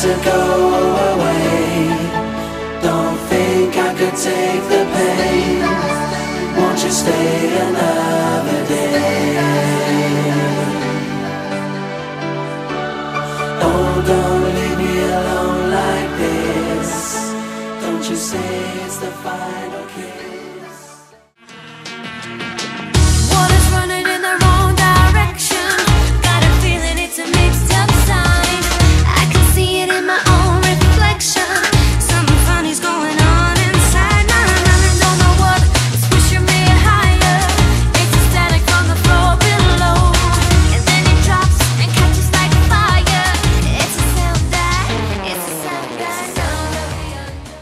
to go away. Don't think I could take the pain. Won't you stay another day? Oh, don't leave me alone like this. Don't you say it's the final kiss. Water's running in the wrong direction. Got a feeling it's a mixed up sign. I can see it in my own reflection. Something funny's going on inside. Don't know what, it's pushing me higher. It's a static from the floor below, and then it drops and catches like fire. It's a sound that sound of the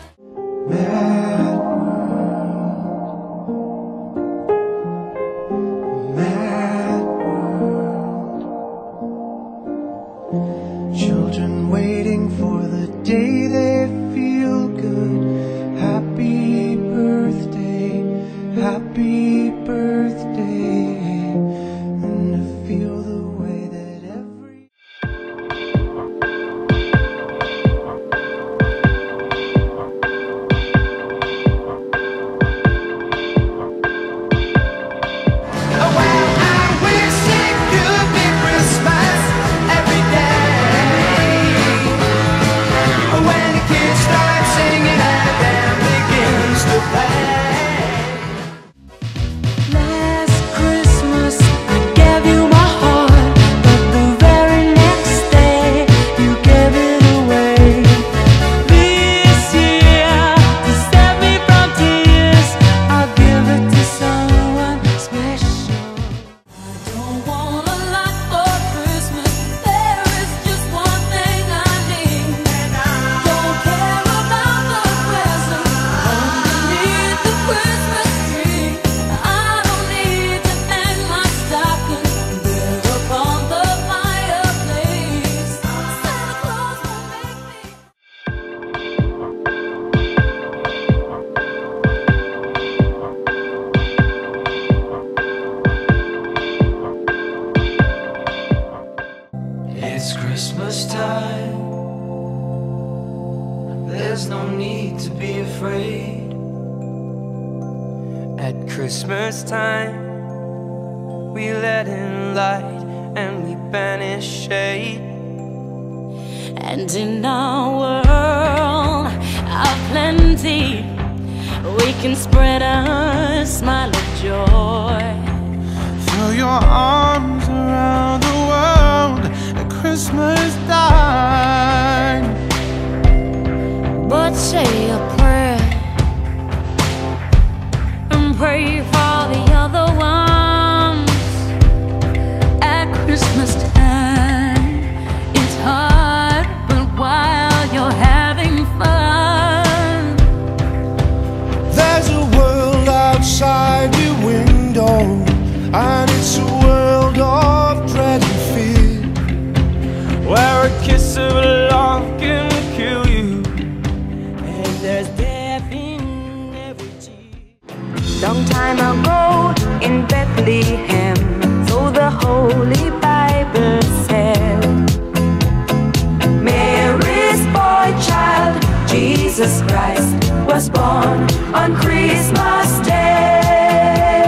Children waiting for the day they feel good. Happy birthday, happy birthday. And to feel the way that every It's Christmas time. There's no need to be afraid. At Christmas time, we let in light and we banish shade. And in our world of plenty, we can spread a smile of joy. throw your arms around the world at Christmas time. But say a prayer and pray for the other ones. At Christmas time, it's hard, but while you're having fun, There's a world outside your window, and it's a world of dread and fear, Where a kiss of love can kill you, And there's death in every tear. Long time ago in Bethlehem, so the Holy Bible said, Mary's boy child, Jesus Christ, was born on Christmas Day.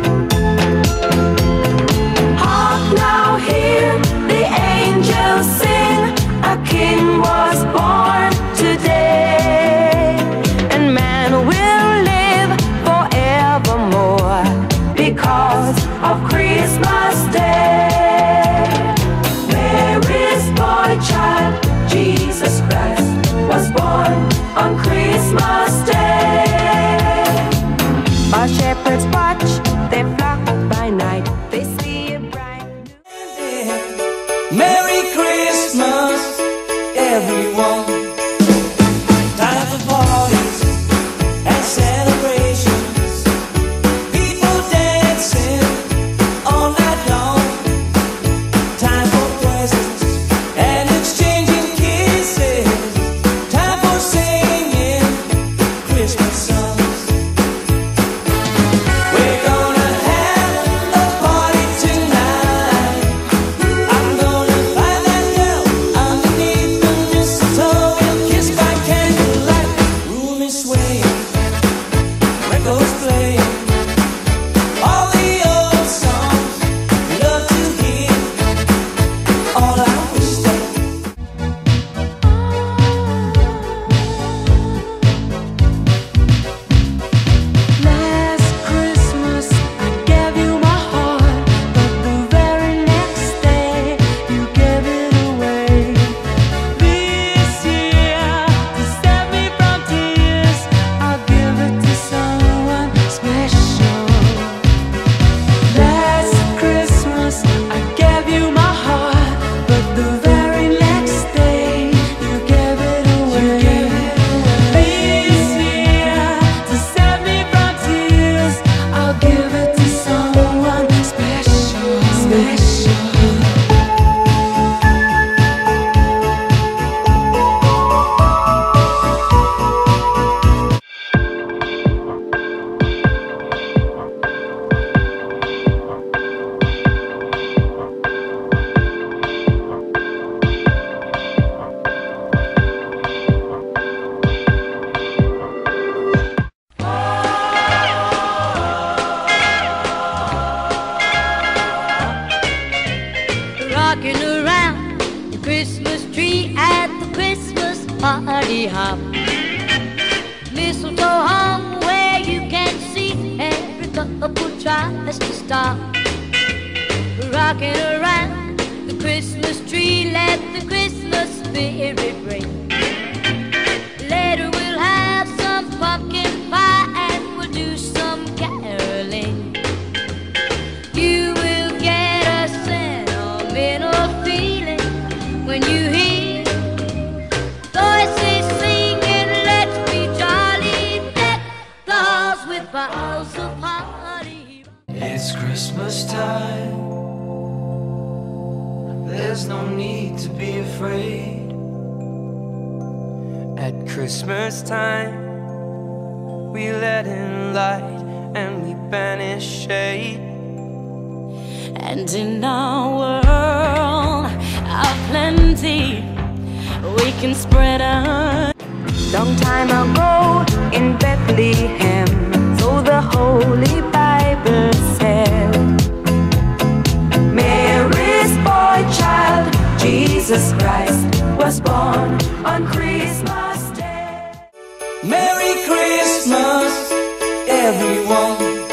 Hark now, hear the angels sing, a king was born today, and man will live forevermore because of Christmas Day. Mary's boy child, Jesus Christ, was born on Christmas Day. party hop. Mistletoe hung where you can see every couple tries to stop. Rocking around the Christmas tree, let the Christmas spirit ring. Later we'll have some pumpkin pie and we'll do some caroling. You will get a sentimental feeling when you hear voices singing, let's be jolly, deck the halls with boughs of holly. It's Christmas time. There's no need to be afraid. At Christmas time, we let in light and we banish shade. And in our world of plenty, we can spread out. Long time ago in Bethlehem, so the Holy Bible said, Mary's boy child, Jesus Christ, was born on Christmas Day. Merry Christmas, everyone.